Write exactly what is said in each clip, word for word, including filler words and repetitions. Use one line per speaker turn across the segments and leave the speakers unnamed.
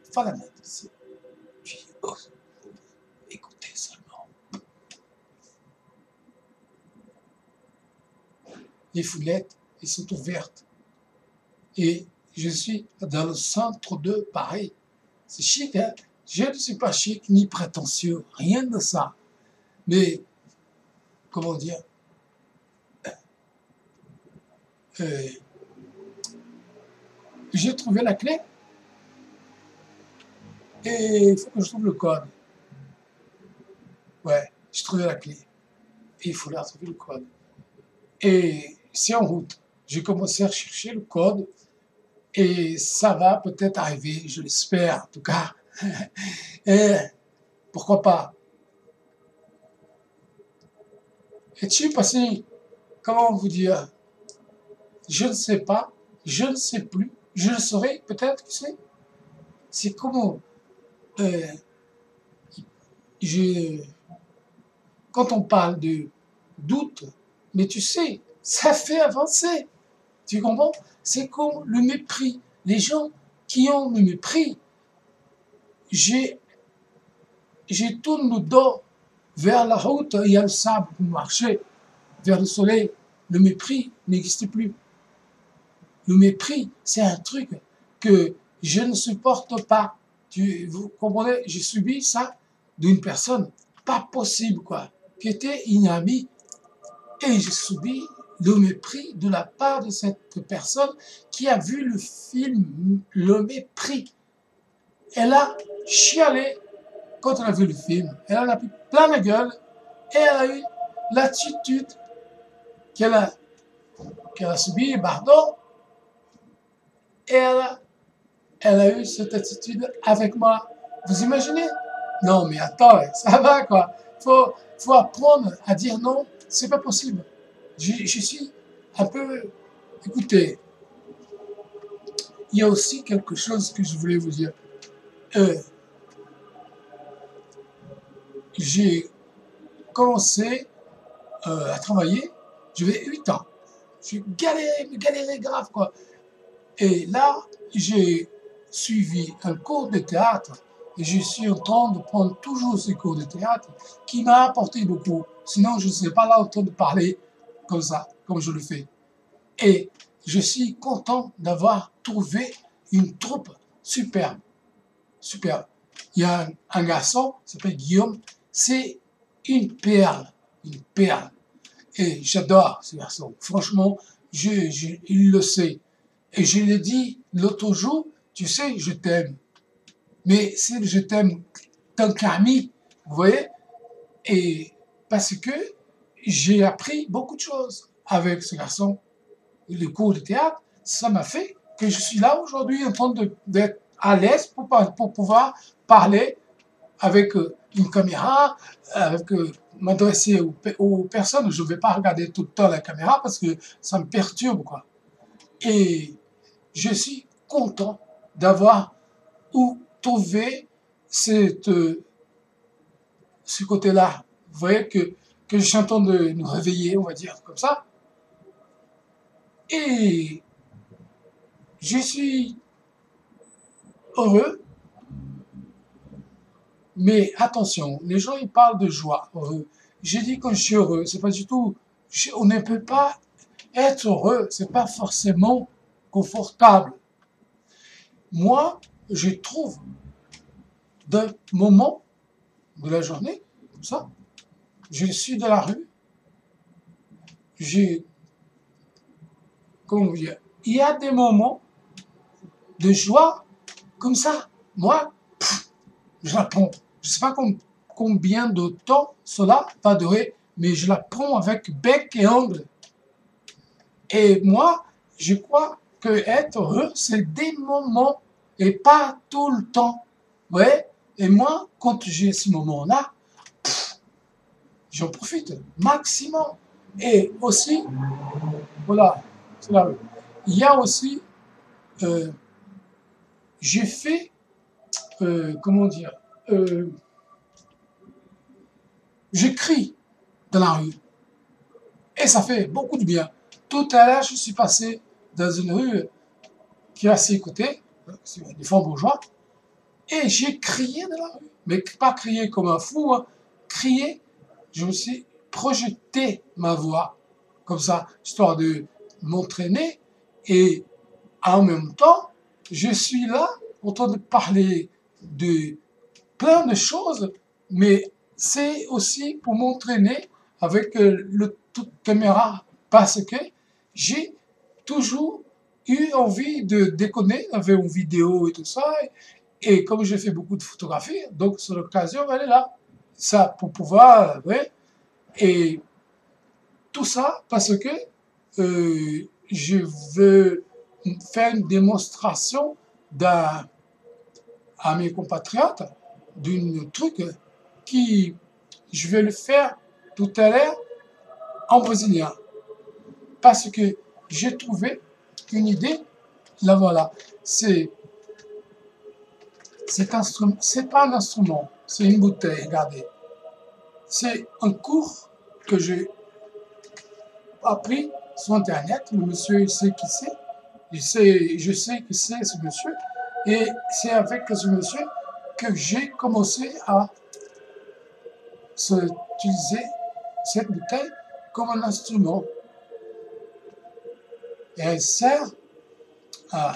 va la mettre ici. Je dis, oh, écoutez seulement. Les foulettes, elles sont ouvertes. Et je suis dans le centre de Paris. C'est chic, hein? Je ne suis pas chic ni prétentieux, rien de ça. Mais, comment dire, euh, j'ai trouvé la clé et il faut que je trouve le code. Ouais, j'ai trouvé la clé et il faut la trouver le code. Et c'est en route. J'ai commencé à chercher le code et ça va peut-être arriver, je l'espère en tout cas. Et pourquoi pas. Et tu es passé, comment vous dire, je ne sais pas, je ne sais plus, je le saurai peut-être, tu sais. C'est comment, euh, je, quand on parle de doute, mais tu sais, ça fait avancer. Tu comprends? C'est comme le mépris. Les gens qui ont le mépris, j'ai, j'ai tourne le dos vers la route, il y a le sable pour marcher, vers le soleil. Le mépris n'existe plus. Le mépris, c'est un truc que je ne supporte pas. Tu, vous comprenez? J'ai subi ça d'une personne, pas possible, quoi, qui était une amie, et j'ai subi le mépris de la part de cette personne qui a vu le film Le Mépris. Elle a chialé quand elle a vu le film. Elle en a pris plein la gueule et elle a eu l'attitude qu'elle a, qu'elle a subie, pardon, et elle a, elle a eu cette attitude avec moi. Vous imaginez? Non, mais attends, ça va quoi. Faut, faut apprendre à dire non. C'est pas possible. Je, je suis un peu. Écoutez, il y a aussi quelque chose que je voulais vous dire. Euh, j'ai commencé euh, à travailler, j'avais huit ans. J'ai galéré, mais galéré grave quoi. Et là, j'ai suivi un cours de théâtre et je suis en train de prendre toujours ces cours de théâtre qui m'a apporté beaucoup. Sinon, je ne serais pas là en train de parler comme ça, comme je le fais. Et je suis content d'avoir trouvé une troupe superbe. Superbe. Il y a un, un garçon, il s'appelle Guillaume, c'est une perle, une perle. Et j'adore ce garçon. Franchement, je, je, il le sait. Et je l'ai dit l'autre jour, tu sais, je t'aime. Mais c'est je t'aime tant qu'ami, vous voyez? Et parce que j'ai appris beaucoup de choses avec ce garçon. Le cours de théâtre, ça m'a fait que je suis là aujourd'hui en train d'être à l'aise pour, pour pouvoir parler avec une caméra, avec m'adresser aux, aux personnes. Je ne vais pas regarder tout le temps la caméra parce que ça me perturbe, quoi. Et je suis content d'avoir trouvé cette, ce côté-là. Vous voyez que, que je suis en train de nous réveiller, on va dire, comme ça. Et je suis heureux, mais attention, les gens ils parlent de joie, heureux. J'ai dit que je suis heureux, c'est pas du tout. Je, on ne peut pas être heureux, c'est pas forcément confortable. Moi, je trouve d'un moment de la journée, comme ça, je suis dans la rue, j'ai, comment vous dire, il y a des moments de joie comme ça. Moi, pff, je la prends. Je ne sais pas com combien de temps cela va durer, mais je la prends avec bec et ongle. Et moi, je crois que être heureux, c'est des moments et pas tout le temps. Ouais. Et moi, quand j'ai ce moment-là, j'en profite maximum. Et aussi, voilà, c'est là. Il y a aussi, euh, j'ai fait, euh, comment dire, euh, j'écris dans la rue. Et ça fait beaucoup de bien. Tout à l'heure, je suis passé dans une rue qui est à ses côtés, des fonds bourgeois, Et j'ai crié de la rue, mais pas crié comme un fou, hein. Crié, je me suis projeté ma voix, comme ça, histoire de m'entraîner, et en même temps, je suis là, en train de parler de plein de choses, mais c'est aussi pour m'entraîner avec euh, le toute caméra, parce que j'ai toujours eu envie de déconner avec une vidéo et tout ça, et comme j'ai fait beaucoup de photographies, donc c'est l'occasion, elle est là, ça pour pouvoir, ouais, et tout ça parce que euh, je veux faire une démonstration d'un à mes compatriotes d'une truc qui je vais le faire tout à l'heure en brésilien parce que j'ai trouvé une idée, là voilà, c'est cet instrument, c'est pas un instrument, c'est une bouteille, regardez, c'est un cours que j'ai appris sur internet, le monsieur il sait qui c'est, je sais, je sais qui c'est ce monsieur, et c'est avec ce monsieur que j'ai commencé à se utiliser cette bouteille comme un instrument. Et elle sert à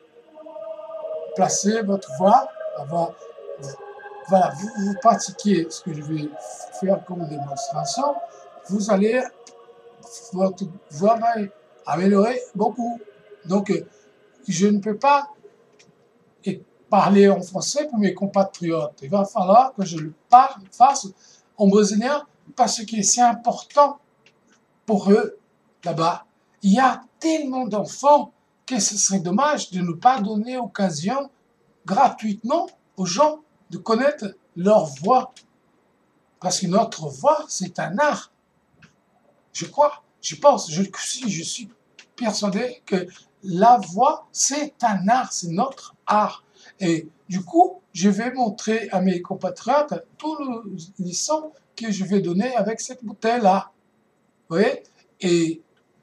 placer votre voix, avoir, voilà, vous, vous pratiquez ce que je vais faire comme démonstration, vous allez, votre voix va améliorer beaucoup. Donc, je ne peux pas parler en français pour mes compatriotes. Il va falloir que je le parle, fasse en brésilien parce que c'est important pour eux là-bas. Il y a tellement d'enfants que ce serait dommage de ne pas donner occasion gratuitement aux gens de connaître leur voix. Parce que notre voix, c'est un art. Je crois, je pense, je, je suis persuadé que la voix, c'est un art, c'est notre art. Et du coup, je vais montrer à mes compatriotes tous les sons que je vais donner avec cette bouteille-là. Vous voyez? Et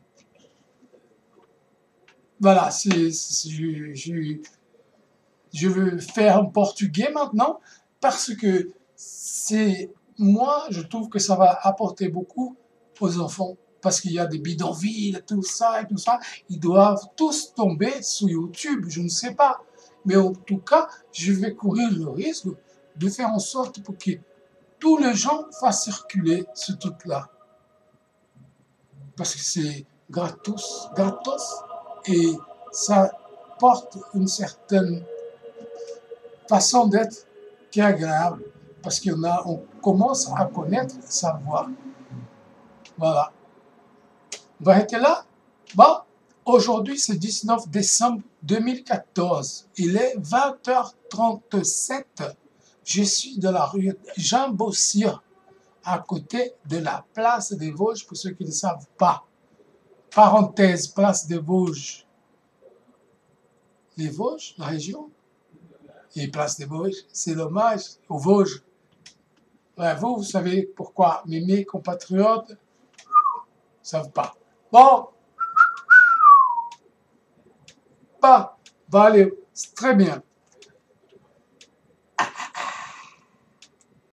voilà, c'est, c'est, je, je, je veux faire en portugais maintenant parce que c'est, moi, je trouve que ça va apporter beaucoup aux enfants. Parce qu'il y a des bidonvilles, tout ça et tout ça. Ils doivent tous tomber sur YouTube, je ne sais pas. Mais en tout cas, je vais courir le risque de faire en sorte pour que tous les gens fassent circuler ce truc-là. Parce que c'est gratos, gratos, et ça porte une certaine façon d'être qui est agréable. Parce qu'on a, on commence à connaître sa voix. Voilà. On va arrêter là. Bon, aujourd'hui c'est dix-neuf décembre deux mille quatorze. Il est vingt heures trente-sept. Je suis dans la rue Jean Bossier, à côté de la place des Vosges, pour ceux qui ne savent pas. Parenthèse, place des Vosges. Les Vosges, la région, et place des Vosges, c'est l'hommage aux Vosges. Ouais, vous, vous savez pourquoi, mais mes compatriotes ne savent pas. Bon, pas, bah allez, c'est très bien.